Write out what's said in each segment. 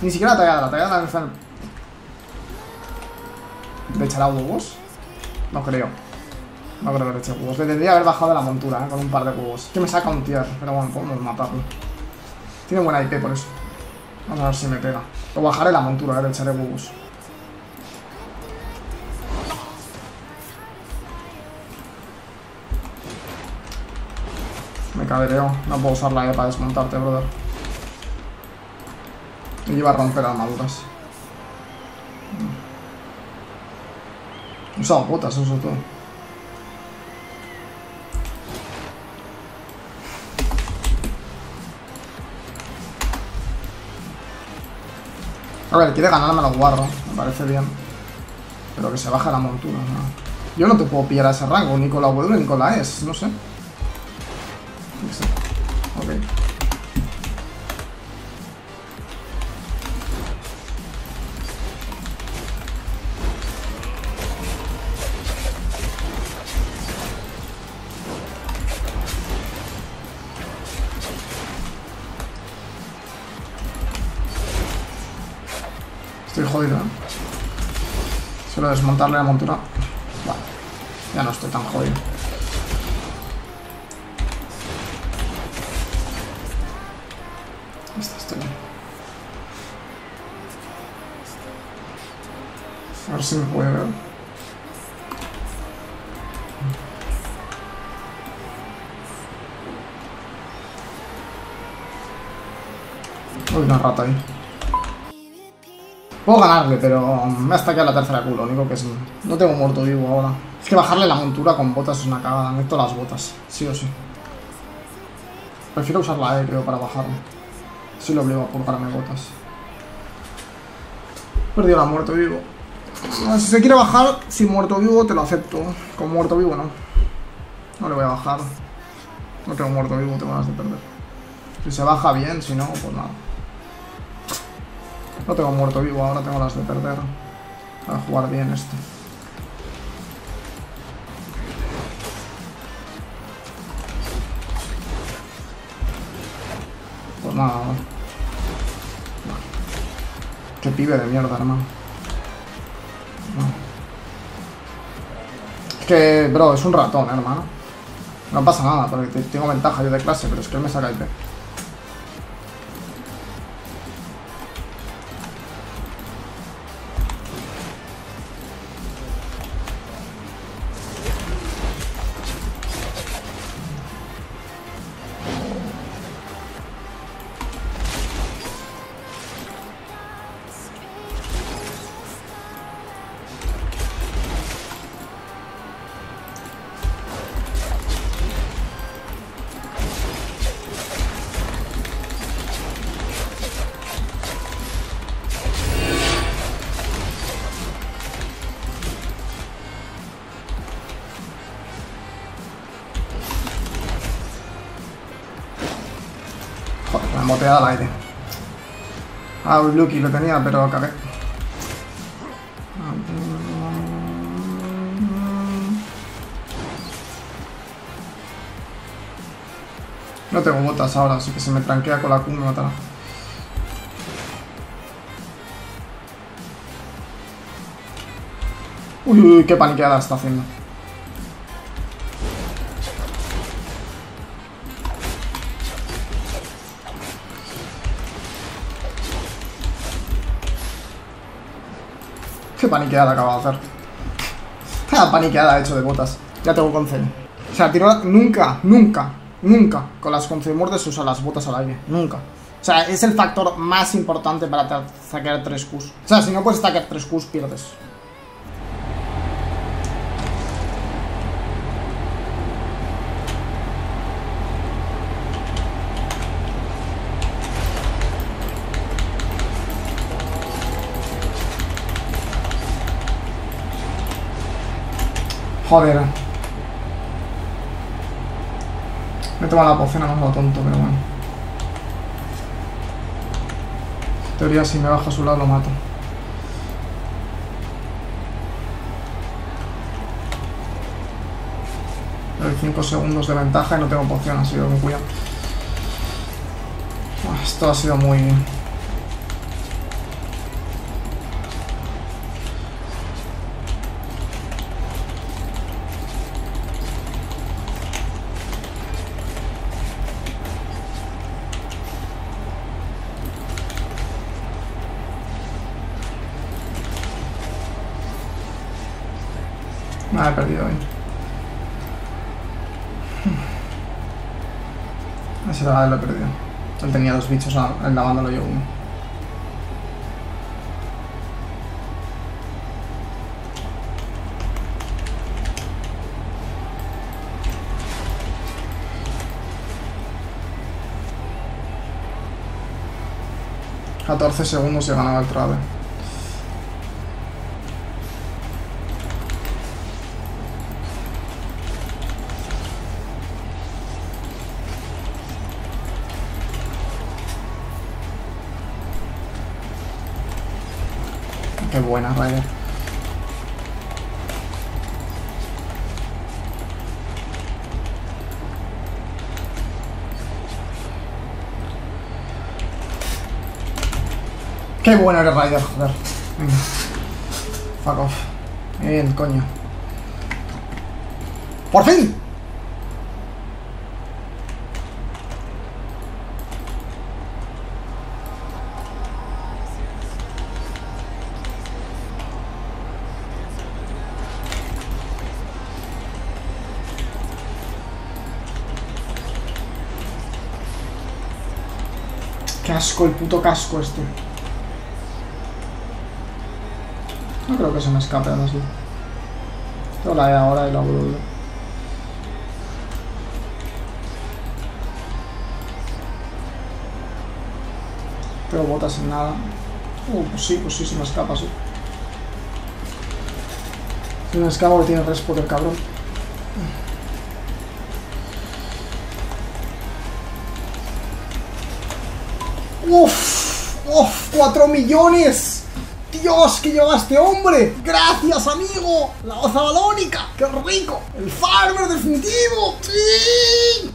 Ni siquiera la tallada la ¿le echará huevos? No creo. No creo que le eche huevos. Le tendría que haber bajado de la montura, con un par de huevos. Que me saca un tier, pero bueno, podemos matarlo. Tiene buena IP por eso. Vamos a ver si me pega. O bajaré la montura, le echaré huevos. Me cadereo. No puedo usar la E para desmontarte, brother. Y iba a romper armaduras. He usado botas, eso todo. A ver, quiere ganarme los guarros, me parece bien. Pero que se baje la montura, ¿no? Yo no te puedo pillar a ese rango, ni con la W ni con la S, no sé. Ok. Estoy jodido, ¿eh? Suelo desmontarle la montura. Vale. Ya no estoy tan jodido. Estoy bien. A ver si me puede ver. Hay una rata ahí. Puedo ganarle, pero me ha stackeado la tercera culo. Lo único que es... No tengo muerto vivo ahora. Es que bajarle la montura con botas es una cagada. Necesito las botas, sí o sí. Prefiero usar la E, creo, para bajarlo. Sí lo obligo a purgarme botas. He perdido la muerto vivo. Si se quiere bajar sin muerto vivo, te lo acepto. Con muerto vivo, no. No le voy a bajar. No tengo muerto vivo, tengo ganas de perder. Si se baja bien, si no, pues nada. No tengo muerto vivo, ahora tengo las de perder. Para jugar bien esto. Pues nada, no. Qué pibe de mierda, hermano. No. Es que, bro, es un ratón, hermano. No pasa nada, porque tengo ventaja yo de clase, pero es que él me saca IP. Joder, me he moteado al aire. Ah, un Lucky lo tenía, pero cagué. No tengo botas ahora, así que si me tranquea con la Q me matará. Uy, uy, qué paniqueada está haciendo. Qué paniqueada acaba de hacer. Paniqueada hecho de botas. Ya tengo concel. O sea, tirar nunca con las concemordes se usan las botas al aire. Nunca. O sea, es el factor más importante para sacar 3 Qs. O sea, si no puedes sacar 3 Qs, pierdes. Joder. Me he tomado la poción a lo tonto, pero bueno. En teoría, si me baja a su lado, lo mato. Doy 5 segundos de ventaja y no tengo poción, así que con cuidado. Esto ha sido muy... Nada, he perdido hoy. Ese la lo he perdido. Él tenía 2 bichos, él lavándolo yo uno. ...14 segundos y he ganado el trade. Qué buena, Ryder. Qué bueno eres, Ryder, joder. Venga. Fuck off. Bien, coño. ¡Por fin! Qué asco, el puto casco este. No creo que se me escape aún así. Tengo la E ahora y la W. Tengo botas sin nada. Pues sí, se me escapa, sí. Se me escapa porque tiene respawn el cabrón. ¡Uf! ¡Uf! ¡4 millones! ¡Dios, que lleva este hombre! ¡Gracias, amigo! ¡La oza balónica! ¡Qué rico! ¡El farmer definitivo! ¡Sí!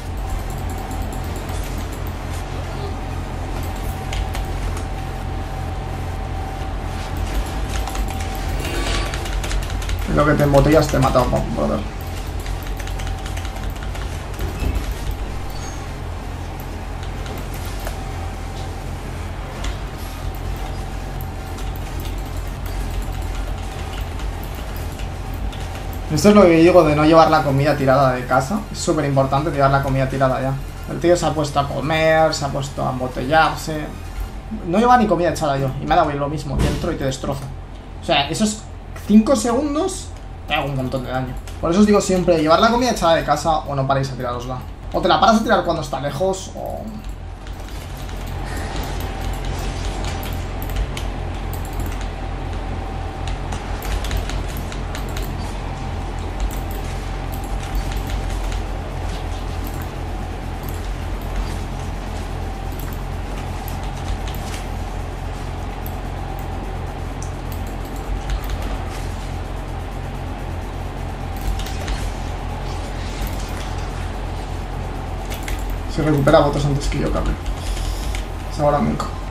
Lo que te embotellas te he matado, brother. Esto es lo que digo de no llevar la comida tirada de casa. Es súper importante llevar la comida tirada ya. El tío se ha puesto a comer, se ha puesto a embotellarse. No lleva ni comida echada yo. Y me ha dado lo mismo, que entro y te destrozo. O sea, esos 5 segundos te hago un montón de daño. Por eso os digo siempre, llevar la comida echada de casa o no paréis a tirarosla. O te la paras a tirar cuando está lejos o... Se recupera votos antes que yo, cabrón. Es ahora nunca.